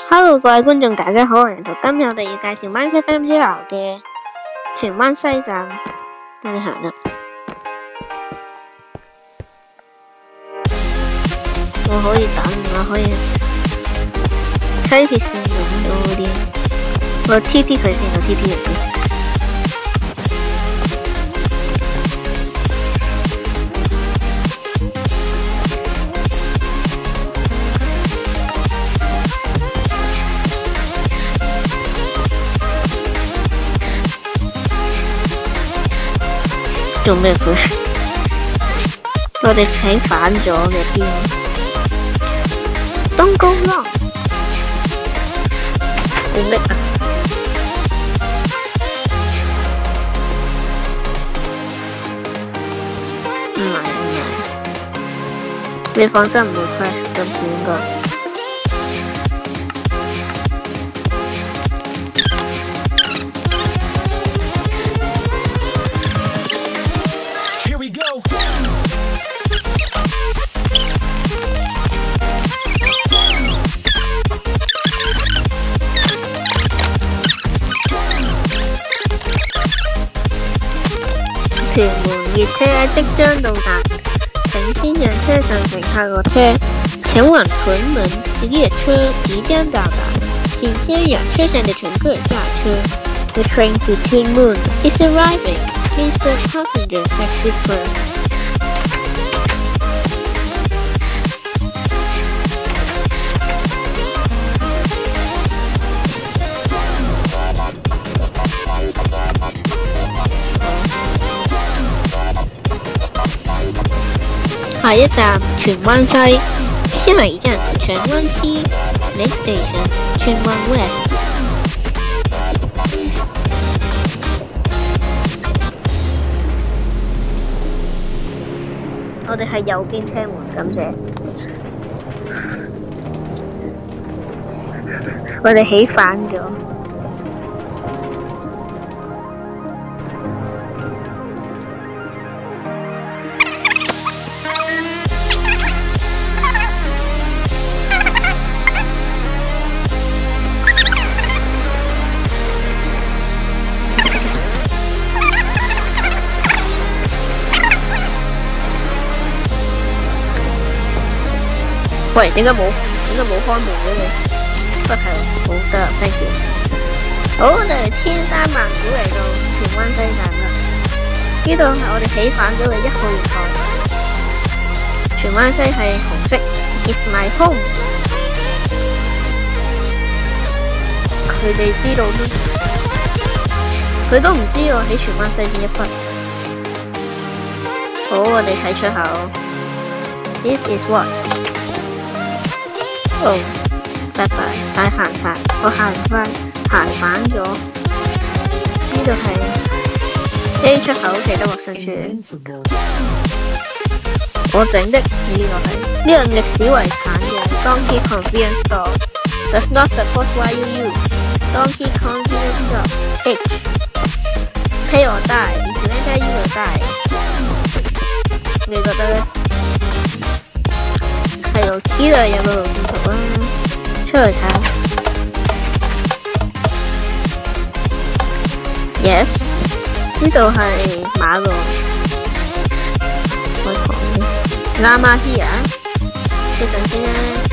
Hello， 各位觀眾，大家好，今日我哋要介紹 Minecraft MTL 嘅荃灣西站，我哋行啦。我可以等，我可以西鐵線用到嗰啲，我 TP 佢先，我 TP 佢先。做咩佢？我哋睇反咗嘅邊。Don't go wrong。好叻啊！唔係，你放心唔會 crash， 今次應該。屯門熱車即將到達，請先讓車上乘客落車。前往屯門列車即將到達，請先讓車上的乘客下車。The train to Tuen Mun is arriving. Please let passengers exit first. 下一站荃灣西，下一站荃灣西 ，Next station 荃灣 West。我哋係右邊車門，感謝。我哋起反咗。喂，點解冇開門嘅你？不係，好得 ，thank you。好，我哋千山萬苦嚟到荃灣西站啦。呢度係我哋起反咗嘅1號月台。荃灣西係紅色 ，It's my home。佢哋知道咩？佢都唔知我喺荃灣西邊一忽。好，我哋睇出口。This is what。哦，拜拜！我行反咗。呢度係 A 出口，其他陌生處。我整的呢個歷史遺產嘅 Donkey Convenience Store does not support YUU Donkey Convenience Store H Pay or die if you enter you will die。你覺得咧？係呢度有個路線圖啦，出去睇下。Yes， 呢度係馬路。開堂嘅。Llama here， 一陣先啦，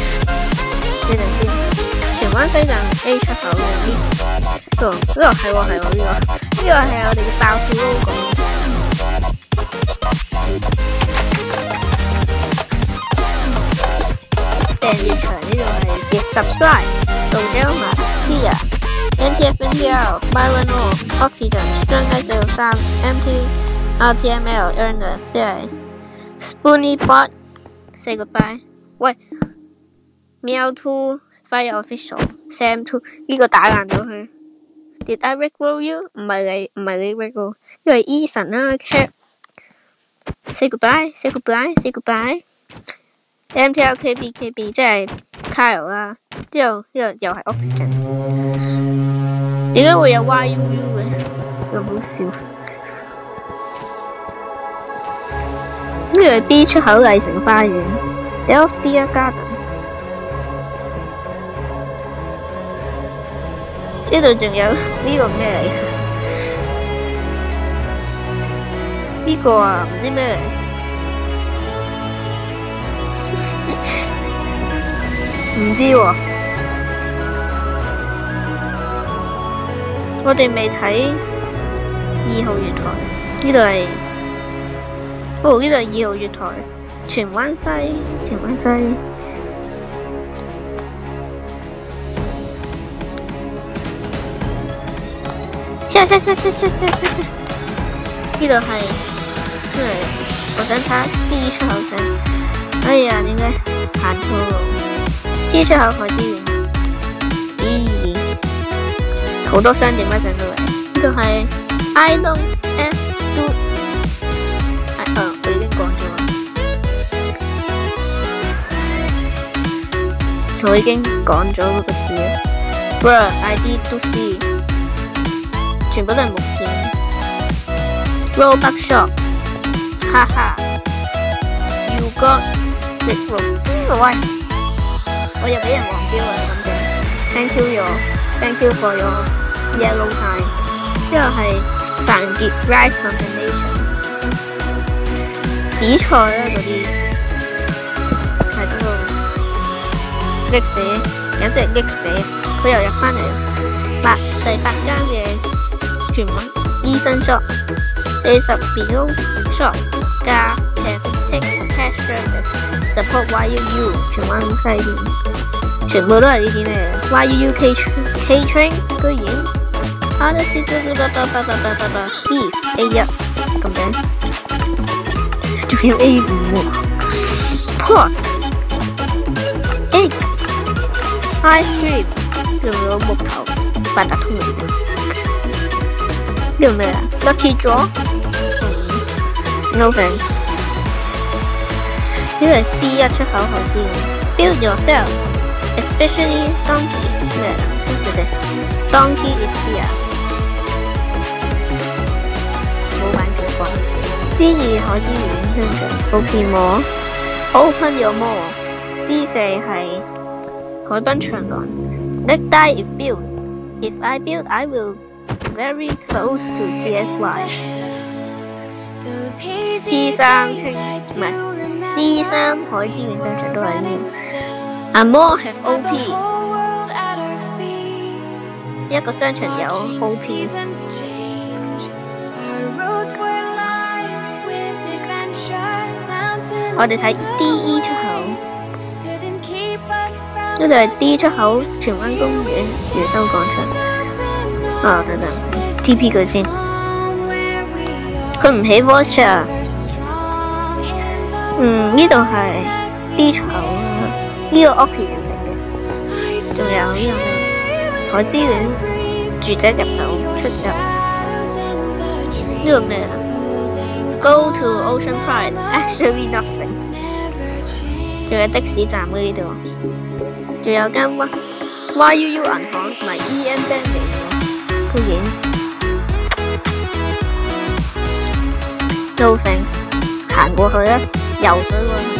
荃灣西站 A 出口嘅呢度係呢個係我哋嘅爆笑 logo。訂閱牆呢度係 subscribe 道張馬斯啊 NTF NTL Myron Oxygen 張雞463 MT RTML Ernest 即係 Spoonie Bot say goodbye。喂 Meow 2 Fire Official Sam 2呢個打爛咗佢。Did I rickroll you？ 唔係你 rickroll， 因為 Eason 啦 Cap say goodbye。MTL KB 即係 Kyle 啦，之後又係 Oxygen， 點解會有 YUU 嘅？咁好笑。呢個係 B 出口麗城花園 ，Delft Deer Garden。 呢度仲有呢個咩嚟？呢個啊，唔知咩嚟。唔知喎，我哋未睇2號月台，呢度係，哦呢度係2號月台，荃灣西，荃灣西。呢度係，因為我想睇 C 出口先。哎呀，點解行錯路？C 出口海之園，咦，好多商店啊上到嚟。呢度係 I don't F do， 我已經講咗啦，我已經講咗嗰個字啦。Bruh, I did to see， 全部都係木片。Robux shop， 哈哈 ，You got it from， 喂。我又俾人黃標啦，咁就 Thank you for your yellow sign。之後係繁碟 rice combination， 紫菜啦嗰啲，係嗰個激死，簡直係激死！佢又入翻嚟第8間嘅荃灣醫生 shop， 40 below shop 加 take cash service。Support YUU 荃灣西邊，全部都係呢啲咩嘅 YUU Catering 居然 ，other pieces beef A1咁樣，仲有 A5 喎 ，pork egg ice cream， 仲有木頭八達通嚟嘅，呢個咩啊 ？Lucky draw，no thanks。呢個係 C1 出口海之園 ，Build yourself, especially donkey 咩啊？對 ，donkey is here。冇玩住過。C2海之園商場 ，Open mall，Open your mall。C4係海濱長廊 ，Next die if build. If I build, I will very close to TSY。C3清唔係。C3海之園商場都係呢。A mall have OP， 一個商場有 OP。我哋睇 DE 出口，呢度係 D 出口，荃灣公園、越秀廣場。等等 ，TP 佢先。佢唔起 voice chat。呢度係 D 出口，呢個 Oxygen 整嘅，仲有呢個海之園住宅入口出入。呢個咩啊 ？Go to Ocean Pride, actually nothing。仲有的士站呢度，仲有間YUU 銀行同埋 EM Bank 嚟嘅，居然 ，no thanks， 行過去啊！游水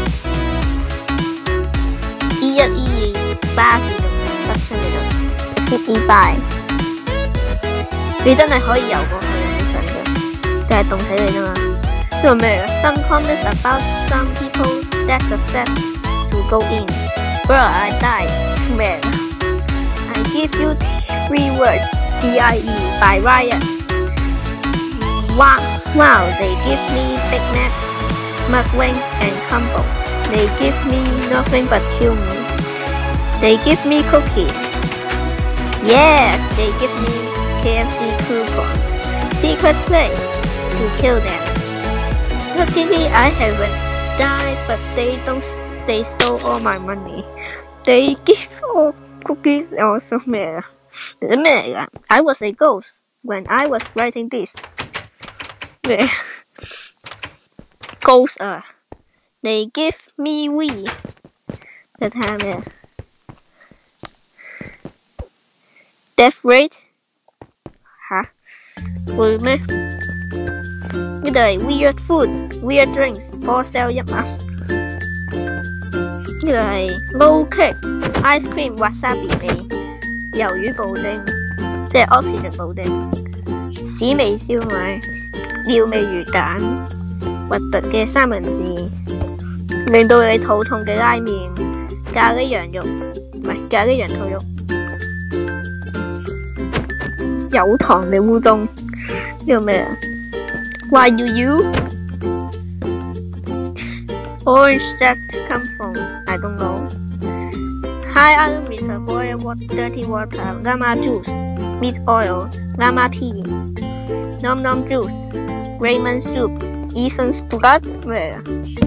喎 ，E1、E2巴士咁樣得出嚟度 ，exit E5， 你真係可以游過去啊！你想嘅，但係凍死你啫嘛。呢個咩 ？Some comments about some people that success to go in. Bro, I died. 咩 ？I give you 3 words. DIE by Riot. Wow, they give me Big Mac.McWing and combo. They give me nothing but kill me. They give me cookies. Yes, they give me KFC coupon. Secret place to kill them. Luckily, I haven't died, but they stole all my money. They give all cookies also 咩啊？咩嚟㗎 ？I was a ghost when I was writing this. 咩？ Ghost 啊 ，They give me we， 你睇下咩 ？Death rate 吓會咩？呢度係 weird food、weird drinks、for sale 1萬。呢度係 low cake、ice cream、wasabi 味、魷魚布丁、 即係 oxygen 冇定。屎味燒賣、尿味魚蛋、核突嘅三文治，令到你肚痛嘅拉麵、咖喱羊肉，唔係咖喱羊肚肉，有糖嘅烏冬，呢個咩啊 ？Why do you? Orange that come from? I don't know. High iron reservoir, dirty water, llama juice, meat oil, llama pea, nom nom juice, ramen soup, Ethan's blood, where?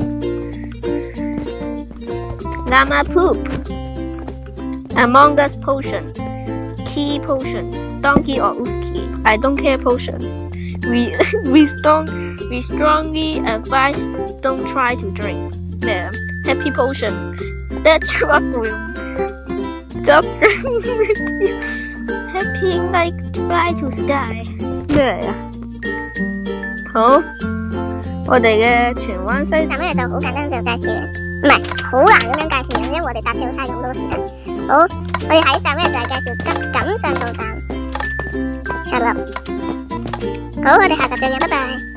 Llama poop, Among Us potion, key potion, donkey or Ufki, I don't care potion. We strongly advise don't try to drink. There, happy potion, that drug will drink with you. Happy like fly to sky. 咩嚟啊？好，我哋嘅荃灣西站咧就好簡單就介紹，唔係好難咁樣介紹，因為我哋搭車好嘥咗好多時間。好，我哋下一站咧就係介紹錦上道站。Shut up。好，我哋下集再見，拜拜。